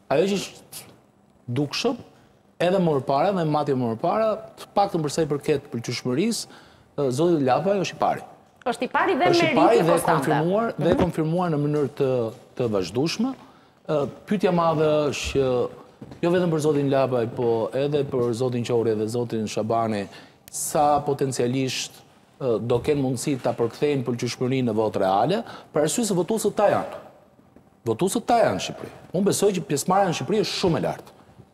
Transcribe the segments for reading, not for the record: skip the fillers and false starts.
ajo që është dukshëm, edhe më përpara dhe madje më përpara, të paktën për sa i përket pëlqyeshmërisë, zoti Lapaj është i pari. Është i pari dhe meriti konstante. Dhe konfirmuar në mënyrë të vazhdueshme. Pyetja madhe është jo vetëm për zotin Lapaj, po edhe për zotin Qori dhe zotin Shabani, sa potencialisht do kenë mundësi ta përkthejnë pëlqyeshmërinë në votë reale, për arsye se votuesët ta janë. Votuesët ta janë në Shqipëri. Unë besoj që pjesëmarrja në Shqipëri është shumë e lartë.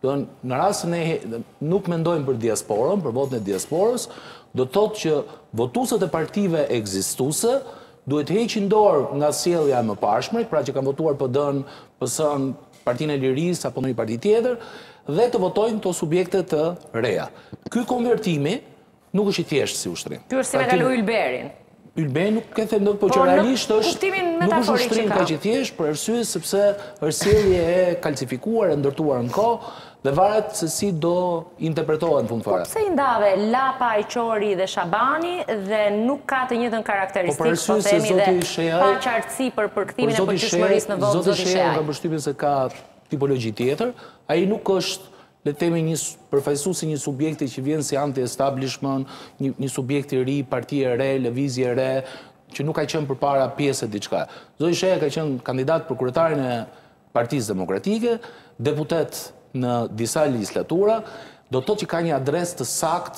Në rast se ne nuk mendojmë për diasporën, për votën e diasporës, do të thotë që votuesët e partive ekzistuese duhet heqin dorë nga sjellja e mëparshme, pra që kanë votuar PD-n, PS-n, Partinë e Lirisë apo ndonjë parti tjetër, dhe të votojnë këto subjekte të reja. Ky konvertimi nuk është i thjeshtë si ushtrim. Ky është si me kalu Ylberin. Ylberi nuk e them dot, po që realisht është nuk është ushtrim kaq i thjeshtë për arsye sepse është sjellje e kalcifikuar, e ndërtuar në kohë dhe varet se si do interpretohet në fund fare. Po pse i ndave Lapaj, Qori dhe Shabani dhe nuk ka të njëjtën karakteristikë, po themi dhe pa qartësi për përkthimin e pëlqyeshmërisë në votë zoti Sheaj? Ka përshtypjen se ka tipologji tjetër, ai nuk është, le të themi, një përfaqësues si një subjekti që vjen si anti-establishment, një subjekt i ri, parti e re, lëvizje e re, që nuk ka qenë përpara pjesë e diçka. Zoti Sheaj ka qenë kandidat për kryetarin e Partisë Demokratike, deputet në disa legislatura, do të thotë që ka një adresë të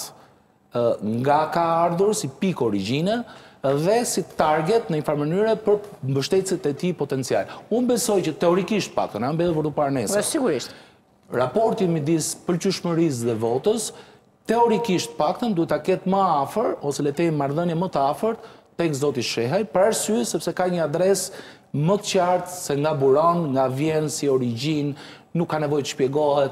saktë nga ka ardhur si pikë origjine dhe si target në një farë mënyrë për mbështetësit e tij potencial. Unë besoj që teorikisht paktën, na mbetet për të parë nesër. Sigurisht. Raporti midis pëlqyeshmërisë dhe votës, teorikisht paktën duhet ta ketë më afër ose le të themi marrëdhënie më të afërt tek zoti Shehaj, për arsye sepse ka një adresë më të qartë se nga buron, nga vjen si origjinë, nuk ka nevojë të shpjegohet.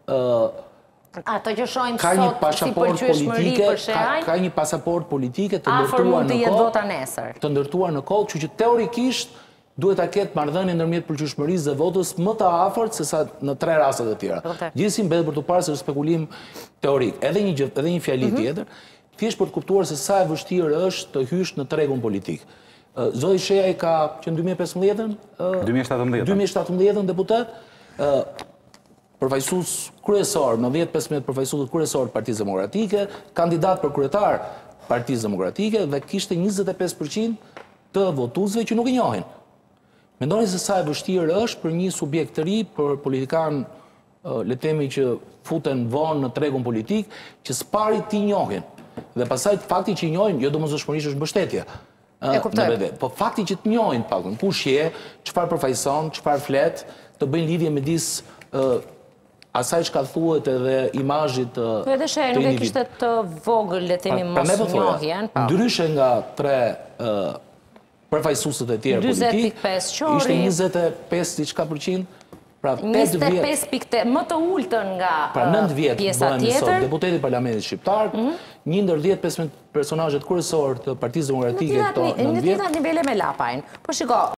Ato që shohim sot si pëlqyeshmëri për Shehaj, ka një pasaport politike të afër mund të jetë vota nesër. Të ndërtuar në kohë, kështu që teorikisht duhet ta ketë marrëdhënie ndërmjet pëlqyeshmërisë dhe votës më të afërt se sa në 3 rastet e tjera. Gjithsesi mbetet për të parë se është spekulim teorik. Edhe një fjali tjetër, thjesht për të kuptuar se sa e vështirë është të hysh në tregun politik. Zoti Sheaj ka që në 2017 deputet, përfaqësues kryesor, në 10-15 përfaqësues kryesor të Partisë Demokratike, kandidat për kryetar Partisë Demokratike dhe kishte 25% të votuesve që nuk e njohin. Mendoni se sa e vështirë është për një subjekt të ri, për politikan, le të themi që futen vonë në tregun politik, që s'pari ti njohin. Dhe pastaj fakti që i njohin, jo domosdoshmërisht është mbështetje. Po fakti që të njohin paktën, kush je, çfarë përfaqëson, çfarë flet, të bëjnë lidhje midis asaj çka thuhet edhe imazhit të individit. Edhe Sheaj nuk e kishte të vogël, le të themi, mosnjohjen. Ndryshe nga 3 përfaqësuesit e tjerë politik, 25 Qori, ishte 25 diçka %, pra 25 më të ultën nga pjesa tjetër. Deputeti i Parlamentit Shqiptar, një ndër 10-15 personazhet kryesorë të Partisë Demokratike këto 9 vjet. Në të njëjtat nivele me Lapajin. Po shiko,